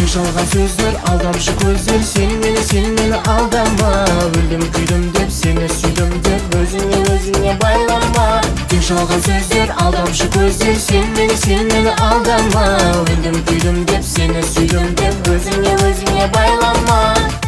жалған сөздер, алдамшы көздер, сен мені алдама. Өлдім күйдім деп, сені сүйдім деп, өзіңе байлама. Тек жалған сөздер, алдамшы көздер, сен мені алдама. Өлдім күйдім деп, сені сүйдім деп, өзіңе байлама.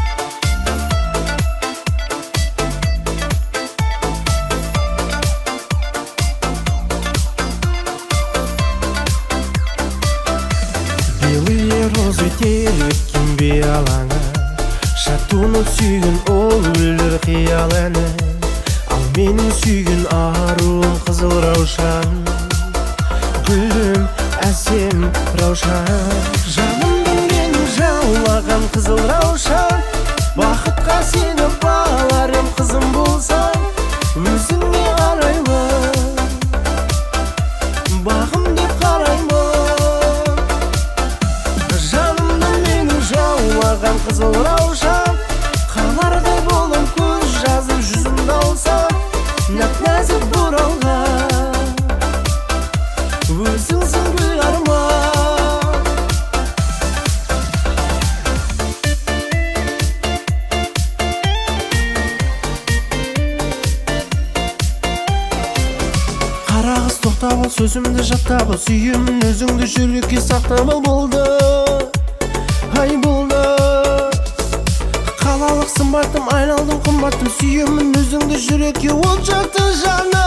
Белые розы тереккен биялаңа, шаттунуп сүйгін ол өлір қиял әні. Ал менің сүйгін аруым қызыл раушан, гүлім әсем раушан. Жанымдың менің жаулаған қызыл раушан, бақытқа сені баларым қызым болсаң, өзіңе қараймын, бағым деп қараймын. Қызыл раушан, қалардай болым көз жазып жүзімді алсам, нәп-нәзік бұралған, өзіңсің гүл арман. Қара қыз тоқтап ал, сөзімді жаттап ал, сүйемін өзіңді жүрекке сақтап ал. Болды, ай болды, қалалық сымбаттым, айналдым қымбаттым, сүйемін өзіңді жүрекке от жақты жана.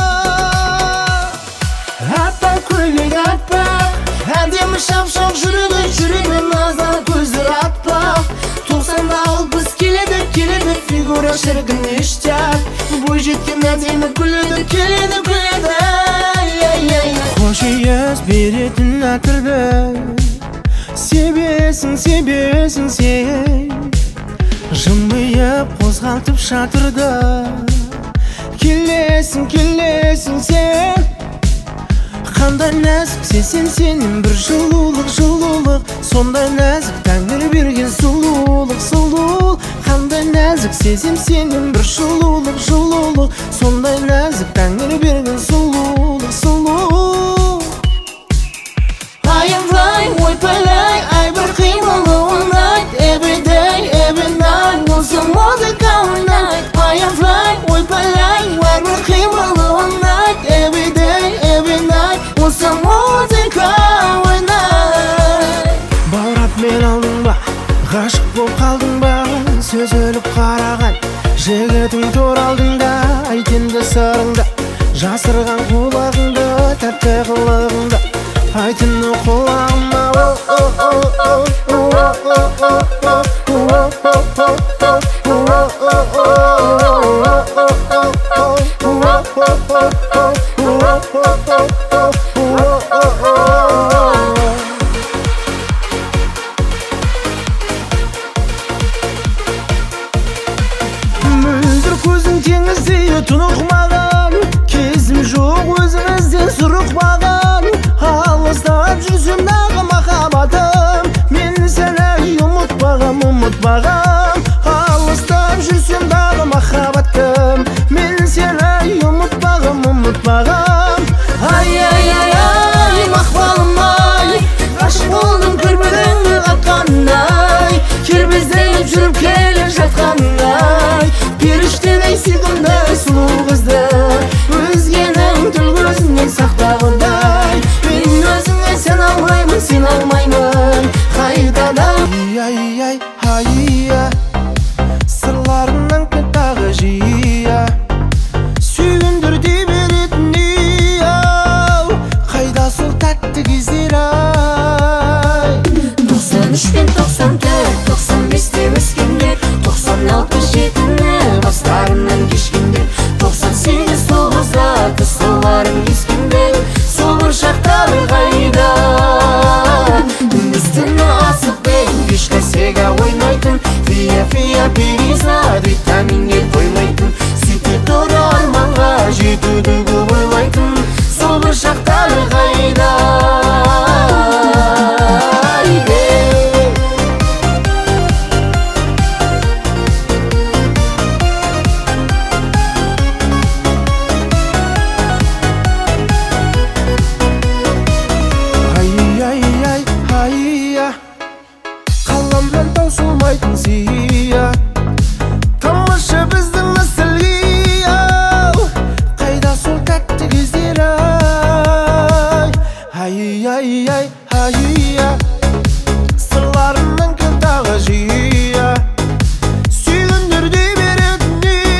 Аппақ көйлек аппақ, әдемі шапшақ жүрегі назар көздер аппақ. 90-да ал біз келеді, фигура шіркін ештәк, бой жеткен әдемі күледі, күледі. Хош иіс беретін әтірді, себесің сен, жымиып қозғалтып шатырды. Келесің сен, қандай нәзік сезсем сенен бір жылулық, сондай нәзік тәңір берген сұлулық. Қандай нәзік сезсем сенен бір жылулық, сондай нәзік тәңір берген сұлулық. I am flying, ойпайлай, ай бір қимылы all night, every day, every night, осы музыка all night. I am flying, ойпайлай, ай бір қимылы all night, every day, every night, осы музыка all night. Баурап мен алдың ба, ғашық боп қалдың ба, сөз өліп қараған жігітің туралдыңда, айтенді сырыңда, жасырған құлағыңда, тәтті қылығыңда, айтыны құлағыма. Мөлдір көзің теңіздей тұнық маған, кезім жоқ өзіңізден сұрық маған. Алыстап жүрсем дағы махаббатым, мен сені ұмытпағам. Алыстап жүрсем дағы махаббатым, мен сені ұмытпағам. Ай, мақпалым-ай, ғашық болдым көрпеңді қаққандай, кербездеп жүріп келе жатқандай, періштедей сүйкімді сұлу қызды, өзгенің тіл көзінен сақтағандай. Мен өзіңе сен алмаймын, қайтадан. Ай, сырларынан тағы жиі, сүйгіндір дей беретін ей, қайда сол тәтті кездер ай. 93 пен 94, 95-те өскендер, 96-67-ні бастарынан кешкендер, 98-9-да қысыларың ескендер, сол бір шақтары қайда. Үстіні асық бен, кешкәсеге ойнайтын, фия перизад, витаминге қоймайтын, сөйте тұры арманға жетуді көп ойлайтын, сол бір шақтары қайда. bilan tausılmaytın siya. Tamаша біздің мәселе, қайда сол тәтті кездер ай, ай, ай, ай, сырларымның кітағы жия. Сүйгендердей беретін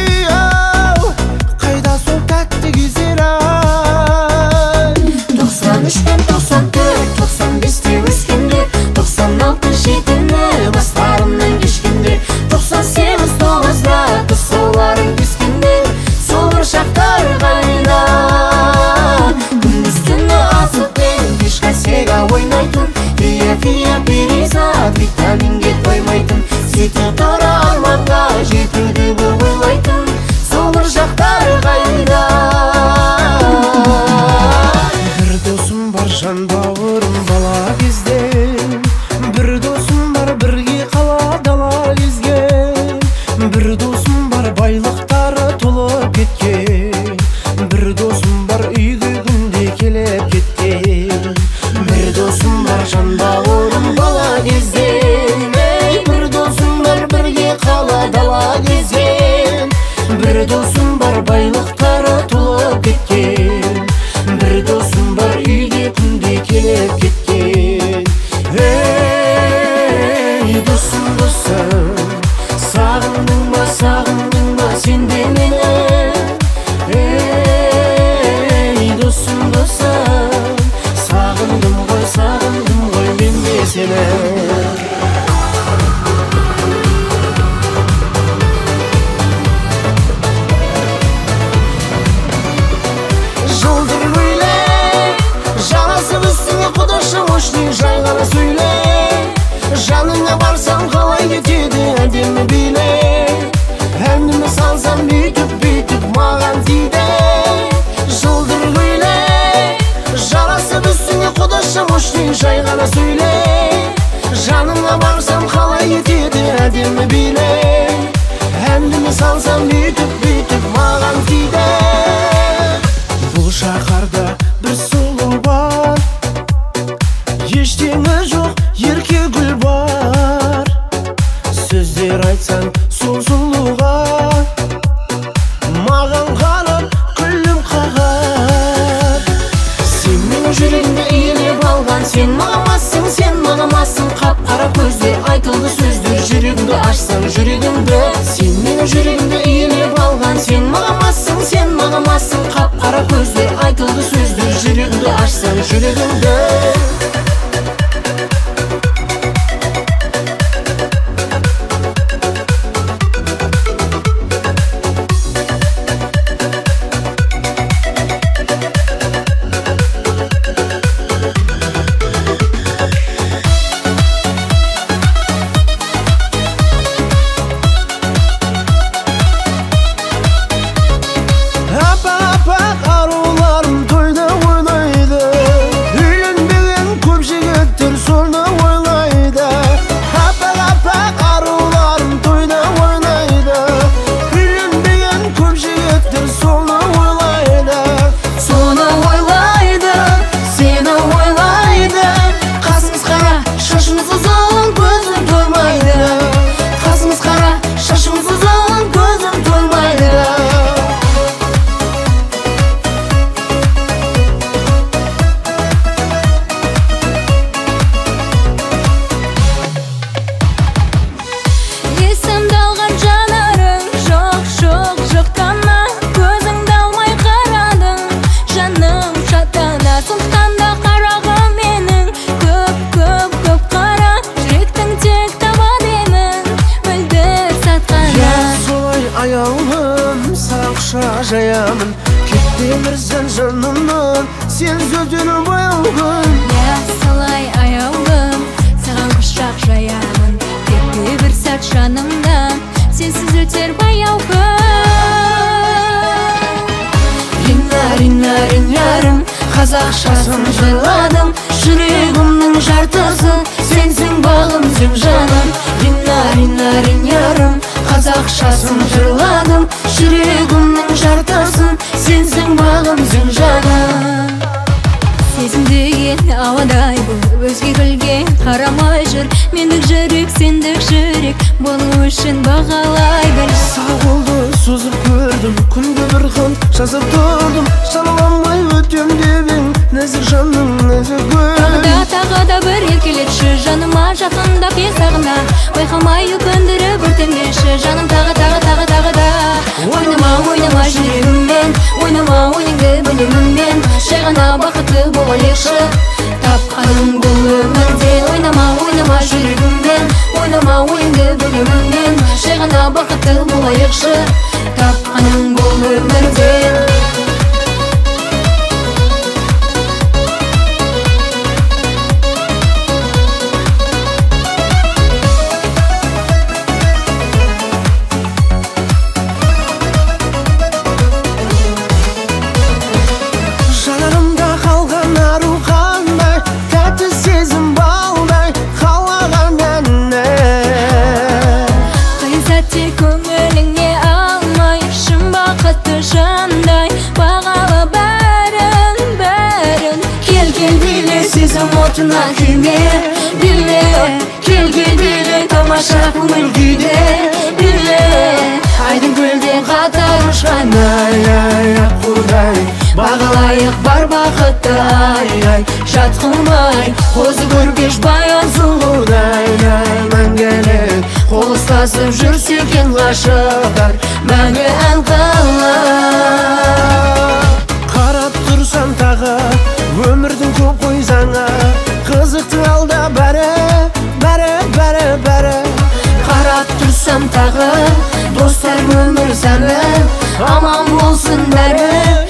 қайда сол тәтті кездер ай. 93-тен 94, 95-те өскенде, 96 жетіні бастарымнан кешкенде, 98-9-да тұсауларым кескенде, сол бір шақтар қайда. Күндіз-түні асықпен кешқа сега ойнайтын, фия перизат витаминге тоймайтын, сөйте тұра арманға жетуді бұл ойлайтын, сол бір шақтар қайда. Бір досым бар жан бауырым бала кезден, бір досым бар бірге қала дала кезген, бір досым бар байлықтары толып кеткен, бір досым бар үйге күнде келіп кеткен, бір досым бар жан бауырым бала кезден, бір досым бар бірге қала дала кезген, бір досым бар байлықтары толып кеткен, бір досым бар үйге күнде келіп кеткен. Ей досым, досым, сағындың ба сен де мені? Ей досым, досым, сағындым ғой мен де сені. Жылдыр көйле, жарасы біздіңе құдашы мощный, жай ғана сөйле. Жаныңа барсам қалай кетеді әдемі биле. Әнімі салсам бүйтіп маған тиді. Жылдыр көйле, жарасы біздіңе құдашы мощный, жай ғана сөйле. Жаныңа барсам қалай кетеді әдемі биле. Әнімі салсам бүйтіп маған тиді. Бұл шаһарда бір сұлу бар, ештеңе жоқ, ерке гүл бар. Сөздер айтсаң сол сұлуға, маған қарап күлім қағар. Сен менің жүрегімді иелеп алған, сен мағамассың, қап-қара көздер, айтылды сөздер, жүрегімді ашсаң жүрегімді. Сен менің жүрегімді иелеп алған, сен мағамассың, қап-қара көздер, айтылды сөздер, жүрегімді ашсаң жүрегімді. Аппақ аруларым тойда ойнайды, үйленбеген көп жігіттер соны ойлайды. Аппақ аруларым тойда ойнайды, үйленбеген көп жігіттер соны ойлайды. Соны ойлайды, сені ойлайды, қасымыз қара, шашымыз ұзын, көзім тоймайды. Қасымыз қара, шашымыз ұзын, көзім тоймайды. Есімді алған жанарың, жоқ тана, көзіңді алмай қарадың, жаным шаттана. Сондықтан да қарағым менің, көп қара, жүректің тек табады емін, мөлдір сатқана. Солай аяулым, сақша жаямын, кетпемірсің жанымнан, сен сөзден баяулым. Солай аяулым, саған құшақ жаямын, кетпе бір сәт жанымдан, сенсіз өтер баяу күн. Ринарым, қазақшасын жырладым, жүрегімнің жартысы, сенсің бағым, сен жаным. Ринарым, қазақшасын жырладым, жүрегімнің жартысы, сенсің бағым, сен жаным. Сезім деген ауадай бұл, өзге гүлге қарамай жыр. Мендік жүрек, сендік жүрек болу үшін бағалай біл. Сау қолды созып көрдім, күнге бір хат жазып тұрдым. Шаламай өтем деп ең, нәзік жаным, нәзік гүл. Тағы да бір еркелетші, жаныма жақындап есағына. Байқамай өкіндіріп өртенбеші, жаным тағы да. Ойнама жүрегіммен, ойнама ойныңды білемінмен. Жай ғана бақытты болайықшы, тапқаным бұл өмірден. Ойнама жүрегіммен, ойнама ойныңды білемінмен. Жай ғана бақытты болайықшы, тапқаным бұл өмірден. Отына күйме, биле, келге тамаша көңіл күйде, биле. Айдың көлден қатар ұшқан, ай, құдай, бағалайық бар бақытты, ай, жатқымай, қозы көргеш баян сұлудай, мәңгілік, қол ұстасып жүрсе екен ғашықтар, мәңгі ән қалар. Қарап тұрсам тағы, өмірдің көп қой заңы, қызықты алда бәрі. Қарап тұрсам тағы, достар өмір заңы, аман болсын бәрі.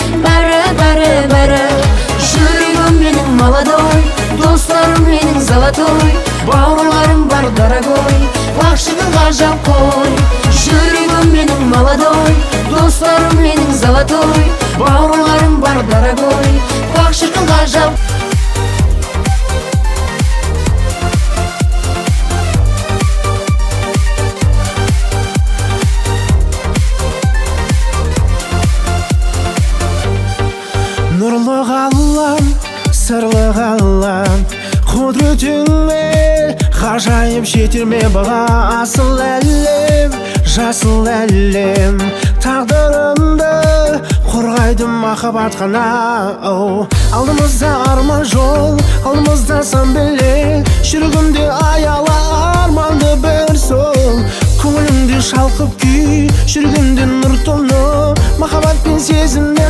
Жүрегім менің молодой, достарым менің золотой, бауырларым бар дорогой, бақшының ғажап қой. Жүрегім менің молодой, достарым менің золотой, бауырларым бар дорогой, бақшының ғажап. Нұрлы ғалам, сырлы ғалам, құдіретіңе ғажайып жетерме баға. Асыл әлем, жасыл әлем, тағдырымды қорғайды махаббат қана. Алдымызда арман жол, алдымызда сан белек, жүрегімде аяла арманды бір сол. Көңілімде шалқып күй, жүрегімде нұр тоны, махаббат пен сезімді